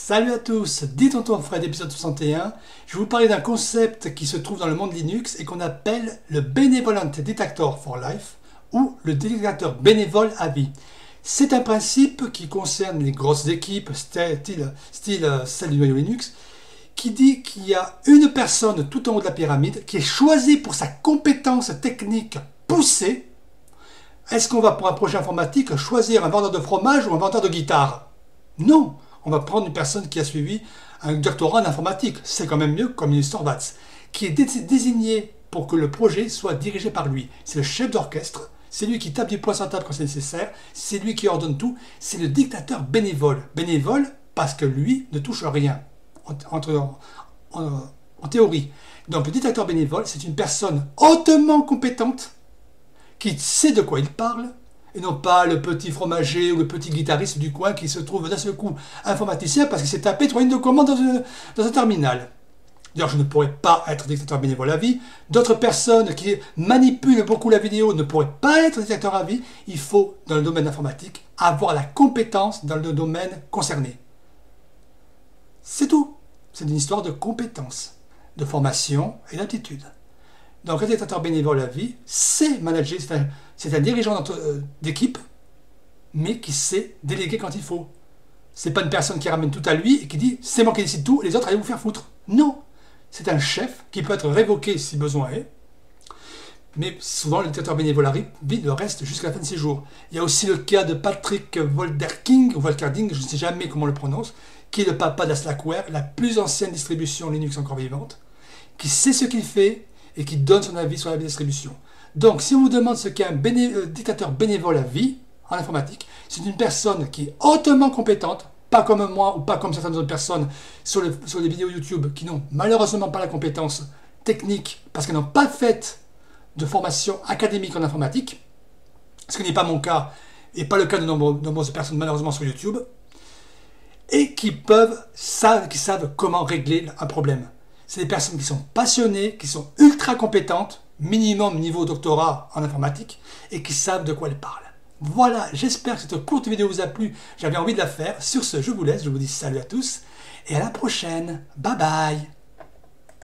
Salut à tous, dit Tonton Fred, épisode 61. Je vais vous parler d'un concept qui se trouve dans le monde Linux et qu'on appelle le Benevolent Detector for Life ou le détecteur bénévole à vie. C'est un principe qui concerne les grosses équipes, style celle du noyau Linux, qui dit qu'il y a une personne tout en haut de la pyramide qui est choisie pour sa compétence technique poussée. Est-ce qu'on va pour un projet informatique choisir un vendeur de fromage ou un vendeur de guitare? Non, on va prendre une personne qui a suivi un doctorat en informatique, c'est quand même mieux comme une Torvalds, qui est désigné pour que le projet soit dirigé par lui. C'est le chef d'orchestre, c'est lui qui tape du poing sur la table quand c'est nécessaire, c'est lui qui ordonne tout, c'est le dictateur bénévole. Bénévole parce que lui ne touche rien, en théorie. Donc le dictateur bénévole, c'est une personne hautement compétente, qui sait de quoi il parle, et non pas le petit fromager ou le petit guitariste du coin qui se trouve d'un seul coup informaticien parce qu'il s'est tapé 3 lignes de commande dans un terminal. D'ailleurs, je ne pourrais pas être dictateur bénévole à vie. D'autres personnes qui manipulent beaucoup la vidéo ne pourraient pas être dictateur à vie. Il faut, dans le domaine informatique, avoir la compétence dans le domaine concerné. C'est tout. C'est une histoire de compétences, de formation et d'aptitude. Donc, un dictateur bénévole à vie, c'est manager, c'est un dirigeant d'équipe, mais qui sait déléguer quand il faut. C'est pas une personne qui ramène tout à lui et qui dit c'est moi qui décide tout et les autres allez vous faire foutre. Non, c'est un chef qui peut être révoqué si besoin est, mais souvent le dictateur bénévole à vie le reste jusqu'à la fin de ses jours. Il y a aussi le cas de Patrick Volkerding, ou Volkerding, je ne sais jamais comment on le prononce, qui est le papa de la Slackware, la plus ancienne distribution Linux encore vivante, qui sait ce qu'il fait et qui donne son avis sur la distribution. Donc, si on vous demande ce qu'est un dictateur bénévole à vie en informatique, c'est une personne qui est hautement compétente, pas comme moi ou pas comme certaines autres personnes sur les vidéos YouTube qui n'ont malheureusement pas la compétence technique parce qu'elles n'ont pas fait de formation académique en informatique, ce qui n'est pas mon cas et pas le cas de nombreuses personnes malheureusement sur YouTube, et qui savent comment régler un problème. C'est des personnes qui sont passionnées, qui sont ultra compétentes, minimum niveau doctorat en informatique, et qui savent de quoi elles parlent. Voilà, j'espère que cette courte vidéo vous a plu. J'avais envie de la faire. Sur ce, je vous laisse, je vous dis salut à tous, et à la prochaine. Bye bye.